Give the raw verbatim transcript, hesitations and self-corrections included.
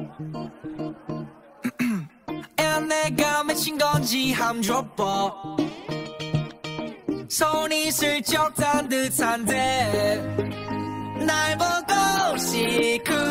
야 내가 맺힌 건지 함 줘봐. 손이 슬쩍 단 듯한데 날 보고 싶고